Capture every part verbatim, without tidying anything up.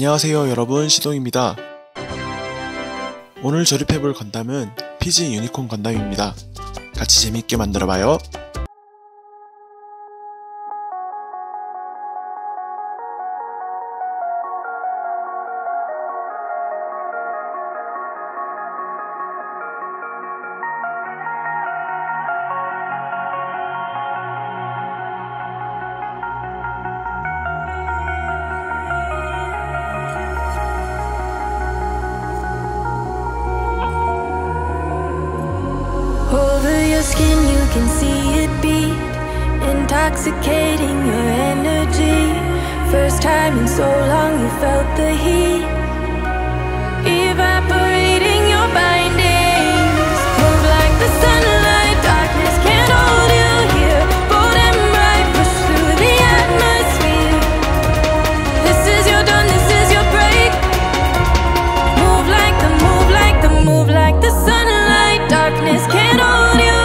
안녕하세요 여러분, 시동입니다. 오늘 조립해볼 건담은 피지유니콘 건담입니다. 같이 재밌게 만들어봐요. Skin, you can see it beat, intoxicating your energy. First time in so long you felt the heat, evaporating your bindings. Move like the sunlight, darkness can't hold you here. Bold and bright, push through the atmosphere. This is your dawn, this is your break. Move like the, move like the, move like the sunlight, darkness can't hold you.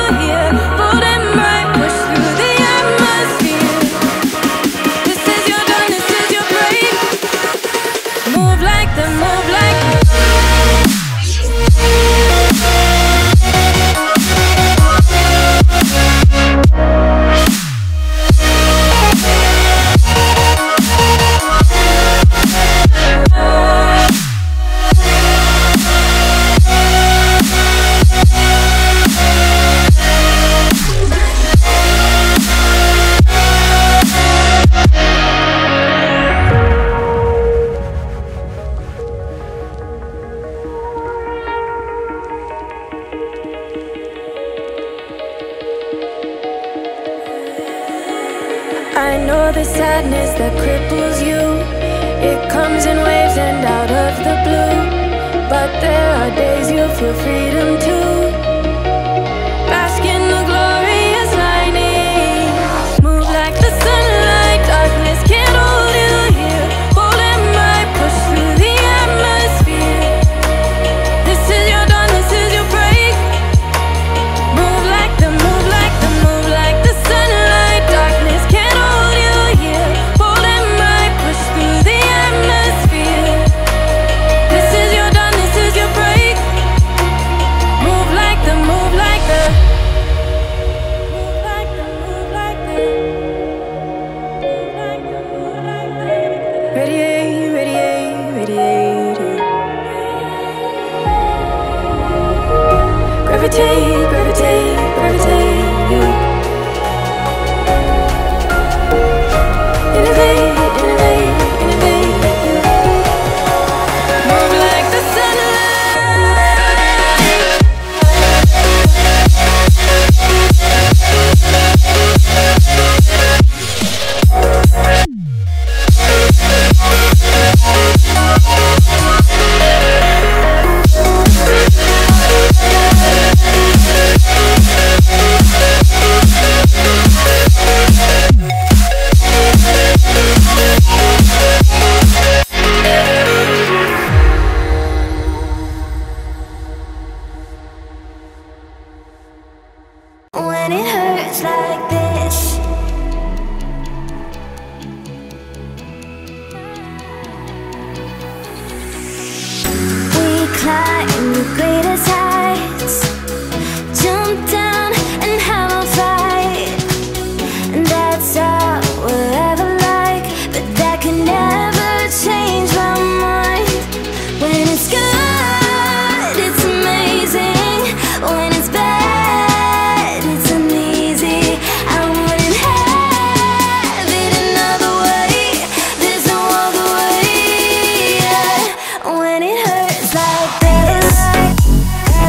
I know the sadness that cripples you. It comes in waves and out of the blue. But there are days you feel freedom too. Bask in the glorious lightning. Move like the sunlight, darkness can't hold you here. Bold and bright, push through the atmosphere. This is your dawn, this is your break. Move like the, move like the, move like the sunlight, darkness can't. Gravitate, gravitate, gravitate, you. Innovate, innovate, innovate, you. Move like the when it hurts like this. We climb the greatest heights, jump down and have a fight. And that's all we'll ever like, but that can never change my mind. When it's good, it's amazing. When it's bad, it's uneasy. I wouldn't have it another way. There's no other way. Yeah. When it hurts like this.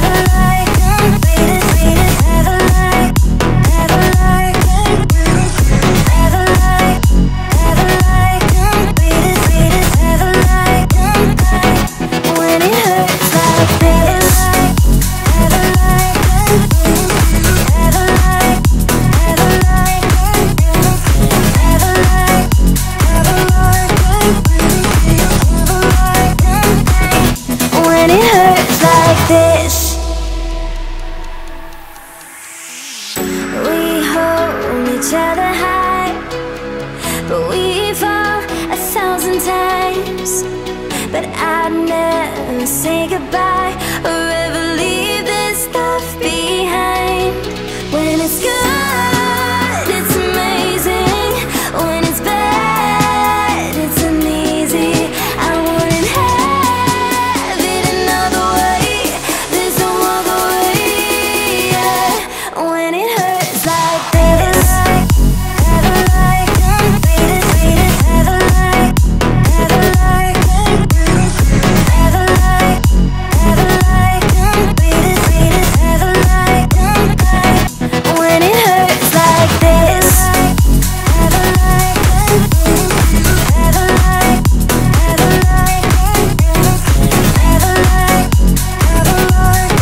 gonna say goodbye or ever leave this stuff behind. When it's good, it's amazing. When it's bad, it's uneasy. I wouldn't have it another way. There's no other way, yeah. When it hurts like this, have a like, read it, read it, have a like, have a like, have a like, have a like, read it, read it, have a like, when it hurts like this, have a like, have a like, have a like, have a like, have a like,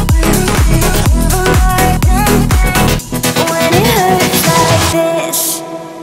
when it hurts like this.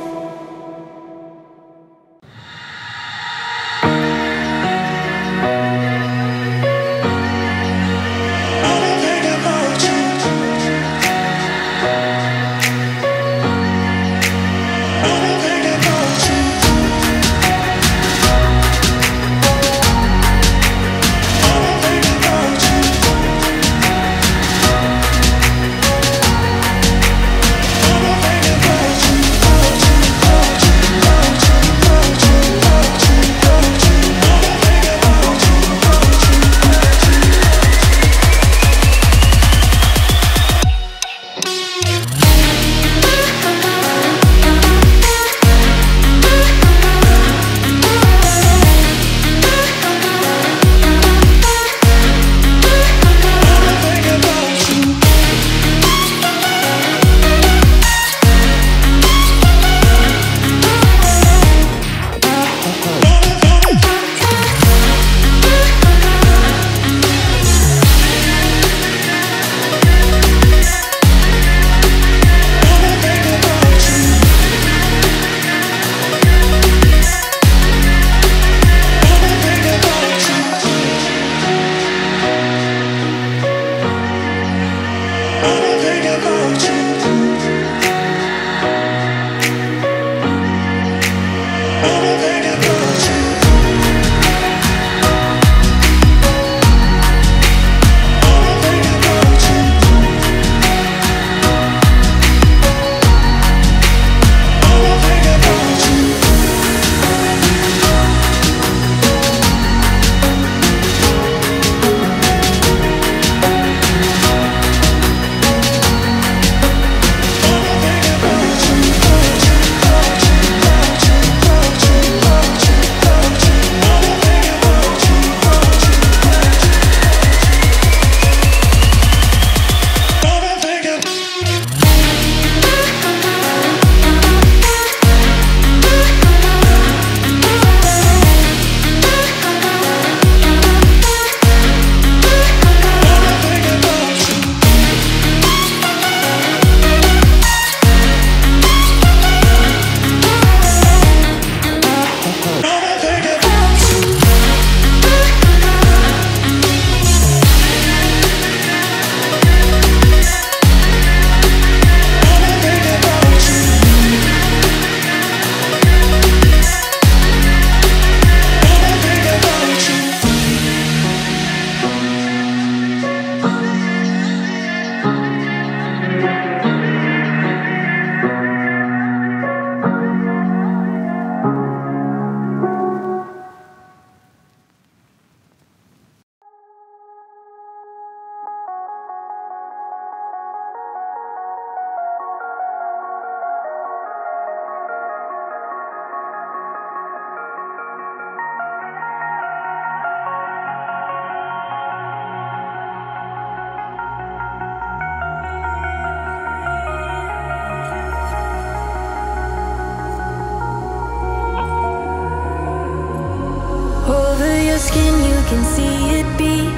can see it beat,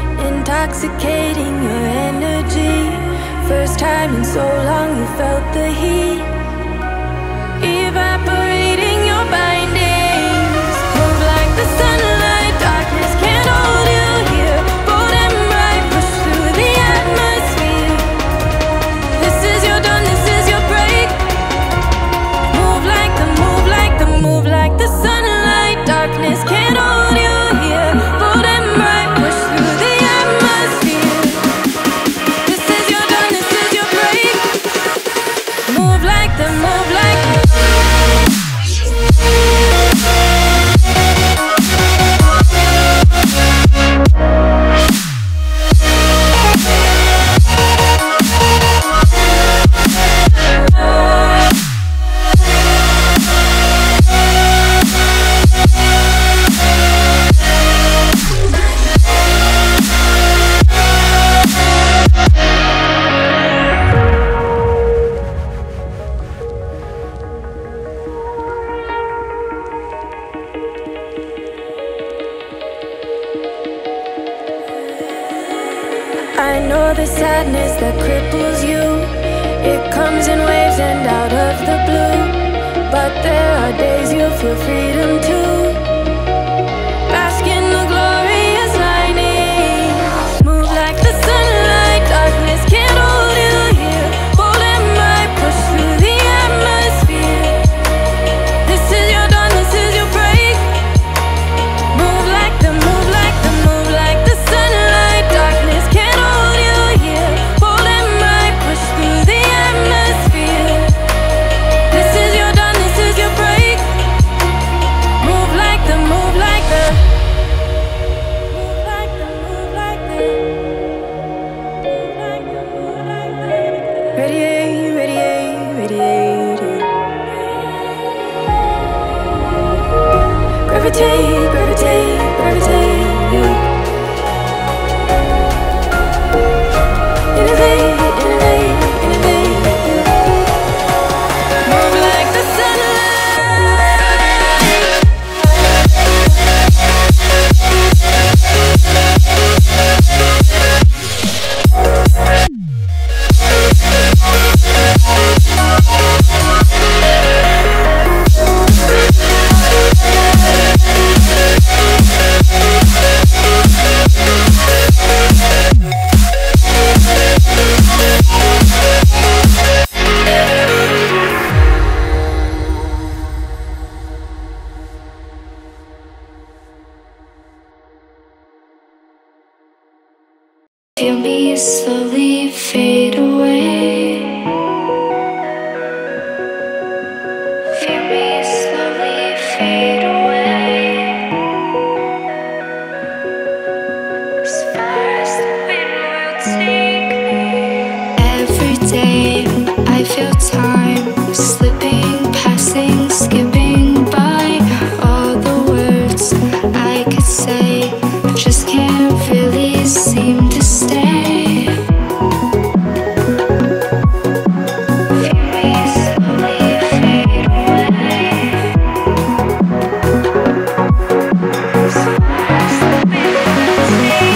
intoxicating your energy. First time in so long you felt the heat, evaporating your bindings. Move like the sunlight, darkness can't hold you here. Bold and bright, push through the atmosphere. This is your dawn, this is your break. Move like the, move like the, move like the sunlight, darkness can't hold you here. Bold and bright, move like the, move like the. I know the sadness that cripples you. It comes in waves and out of the blue. But there are days you feel freedom too. Bask in the glorious lightning. Move like the sunlight. Darkness can't hold you here. Bold and bright, push through the atmosphere. This is your dawn, this is your break. Move like the, move like the, move like the sunlight. Darkness can't hold you here. Bold and bright, push through the atmosphere. This is your dawn, this is your break. Move like the, move like the. Move like the, move like the. Move like the, move like the. Radiate, radiate, radiate. Gravitate, gravitate, gravitate. Innovate, innovate, innovate. Move like the sunlight. Feel me slowly fade away. Feel me slowly fade away. As far as the wind will take me. Every day I feel time slipping, passing, skipping by. All the words I could say just can't really seem to stay. Feel me slowly fade away. As far as the wind will take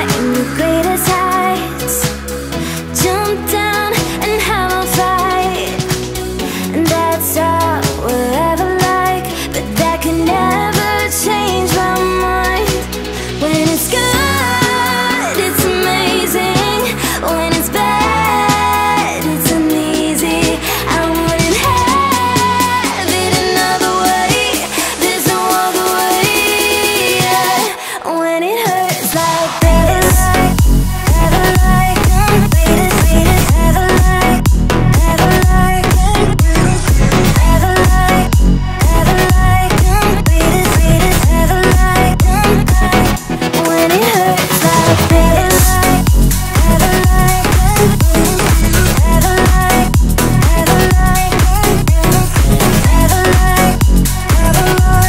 climb the greatest heights, jump down and have a fight. And that's all we'll ever like, but that can never change my mind. When it's good, it's amazing. When it's bad, it's uneasy. I wouldn't have it another way. There's no other way. Yeah. When it hurts like this, ever like, greatest, greatest, ever like, ever like, ever like, ever like, greatest, greatest, ever like. When it hurts like this, ever like, ever like, ever like, ever like, ever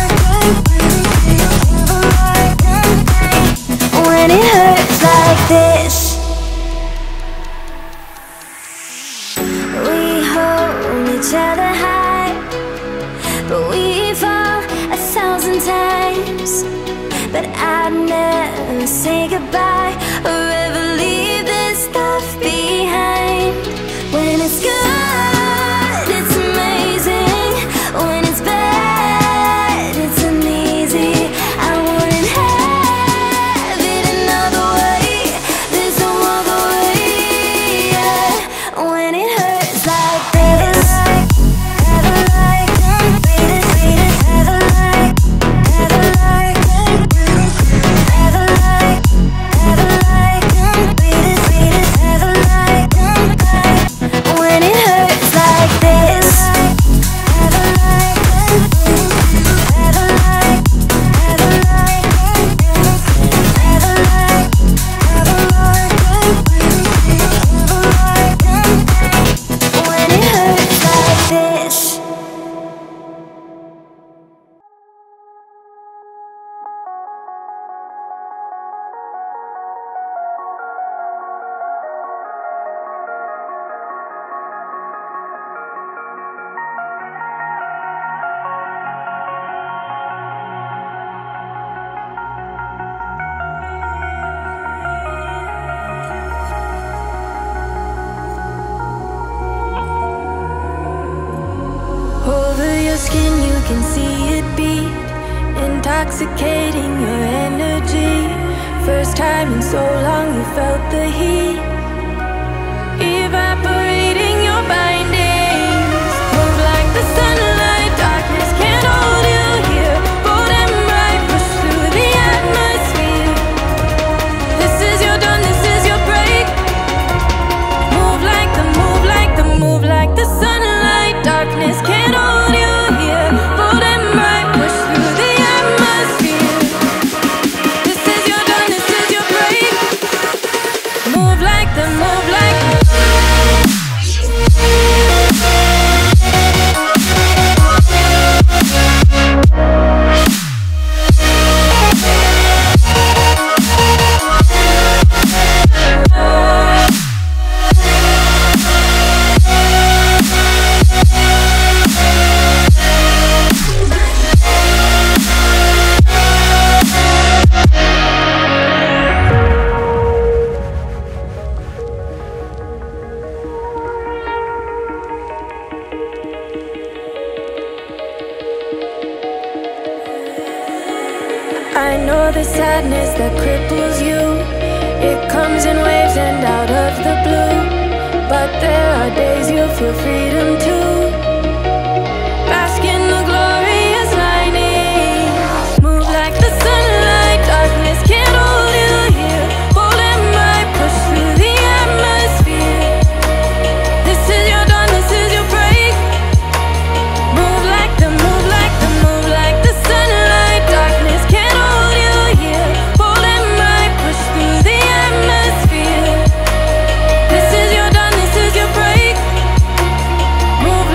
like, when it hurts like this. We hold each other high, but we fall a thousand times. But I'd never say goodbye or ever leave this stuff behind. When it's good, it's amazing. When it's bad, it's uneasy. I wouldn't have it another way. There's no other way. Yeah. When it hurts like this, ever like, greatest, greatest, ever like, ever like, ever like, ever like, greatest, greatest, ever like. When it hurts like this, ever like, ever like, ever like, ever like, ever like, when it hurts like this. Over your skin you can see it beat, intoxicating your energy. First time in so long you felt the heat, evaporating your bindings. Move like the sunlight, darkness can't hold you here. Bold and bright, push through the atmosphere. This is your dawn, this is your break. Move like the, move like the, move like the sunlight, darkness can't hold you here. Bold and bright, push through the atmosphere. This is your dawn, this is your break. Move like the, move like the. I know the sadness that cripples you. It comes in waves and out of the blue. But there are days you feel freedom too. Bask in the glorious lightning. Move like the sunlight, darkness can't hold you here. Bold and bright, push through the atmosphere. This is your dawn, this is your break. Move like the, move like the, move like the sunlight, darkness can't hold you here. Bold and bright, push through the atmosphere. This is your dawn, this is your break. Move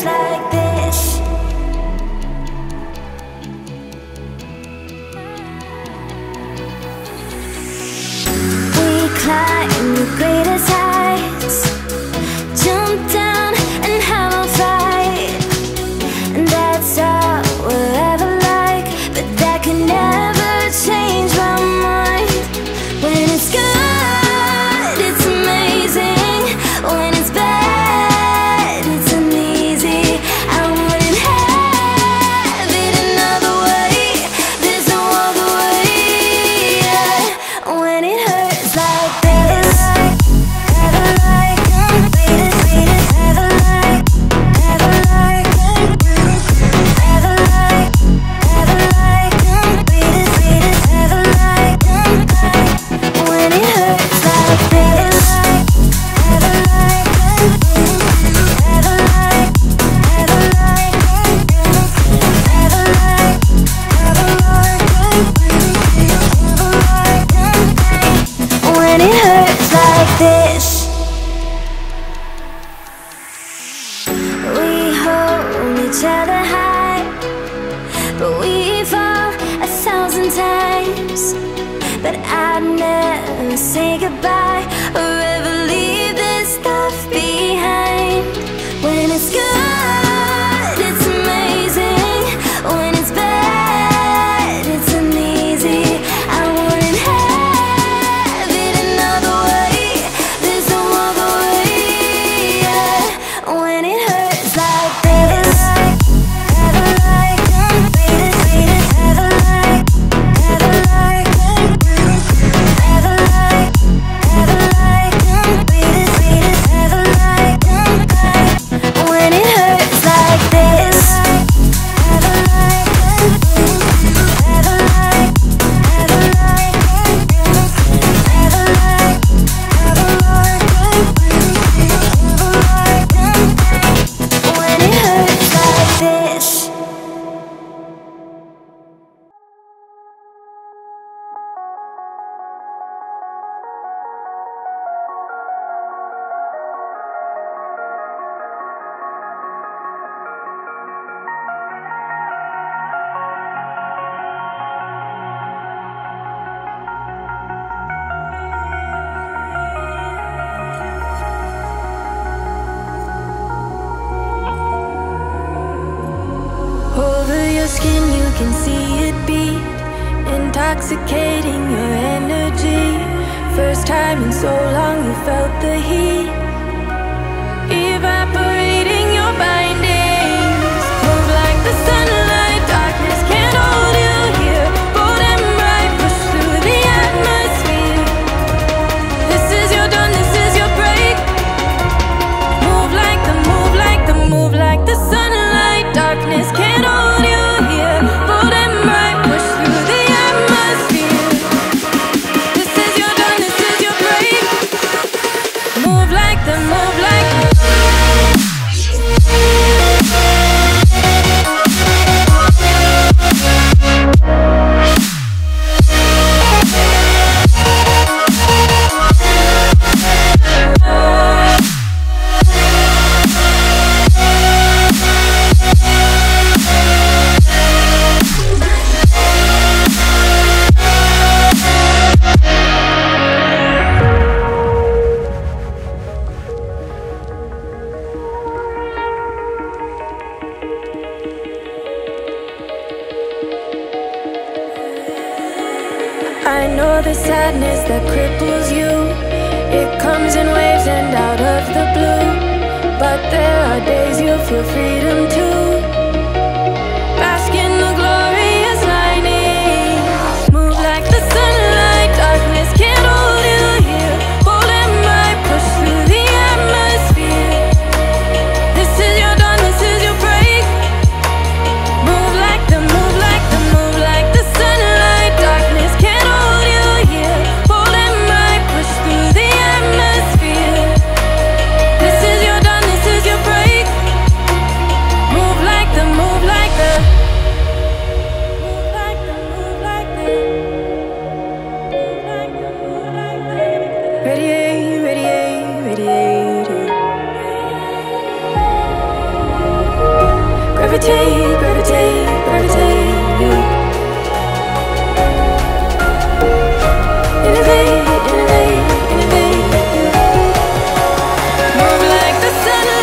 like this. We climb the greatest heights, jump down and have a fight, and that's all we'll ever like. But that can never change my mind. When it's good, it's amazing. When it's bad, it's uneasy. I wouldn't have it another way. There's no other way. Yeah. When it hurts like this, have a like, wait a wait a have a like, have a like, have a like, have a like, wait a wait a have a like. When it hurts like this, have a like, have a like, have a like, have a like, have a like. When it hurts like this, we hold each other high, but we fall a thousand times. But I'd never say goodbye or ever leave this stuff behind. When it's good, it's amazing. When it's bad, it's uneasy. I wouldn't have it another way. There's no other way. Yeah. When it hurts like this, have a like, wait a wait a have a like, have a like, have a like, have a like, wait a wait a have a like. When it hurts like this, have a like, have a like, have a like, have a like, have a like. When it hurts like this. Over your skin you can see it beat, intoxicating your energy. First time in so long you felt the heat, evaporating your bindings. Move like the sunlight, darkness can't hold you here. Bold and bright, push through the atmosphere. This is your dawn, this is your break. Move like the, move like the, move like the sunlight, darkness can't hold you here. Bold and bright, push through the atmosphere. This is your dawn, this is your break. Move like the, move like the. I know the sadness that cripples you. It comes in waves and out of the blue. But there are days you feel freedom too. Bask in the glorious lightning. Move like the sunlight, darkness can't hold you here. Bold and bright, push through the atmosphere. This is your dawn, this is your break. Move like the, move like the, move like the sunlight, darkness can't hold you here. Bold and bright, push through the atmosphere. This is your dawn, this is your break. gravitate, gravitate, gravitate you. Innovate, innovate, innovate you. Move like the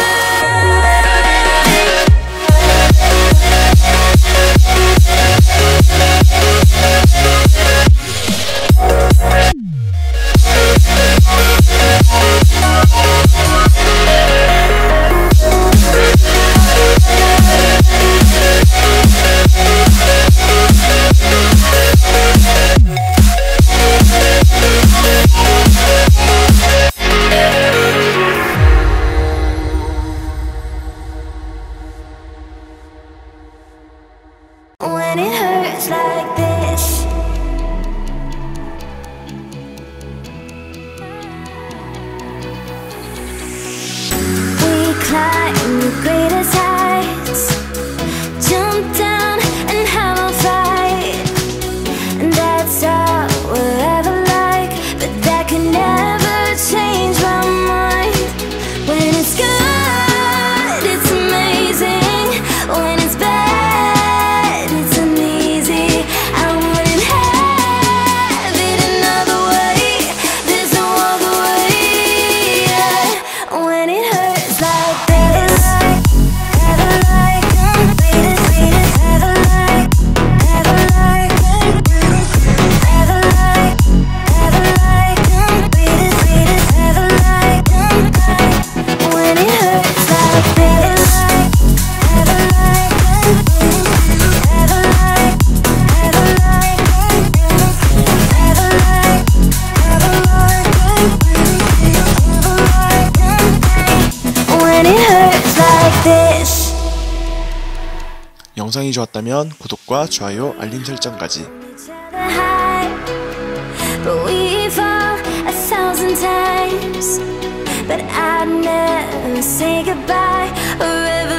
when it hurts like this. We climb the greatest heights, jump down and have a fight. And that's all we'll ever like, but that can never change my mind. When it's good, it's amazing. When it's bad, it's uneasy. I wouldn't have it another way. There's no other way. Yeah. When it hurts like this, never like, never like, never like, never like, never like, never like, never like. When it hurts like this, never like, never like, never like, never like, never like. When it hurts like this. 영상이 좋았다면 구독과 좋아요, 알림 설정까지. But we fall a thousand times, but I'd never say goodbye or ever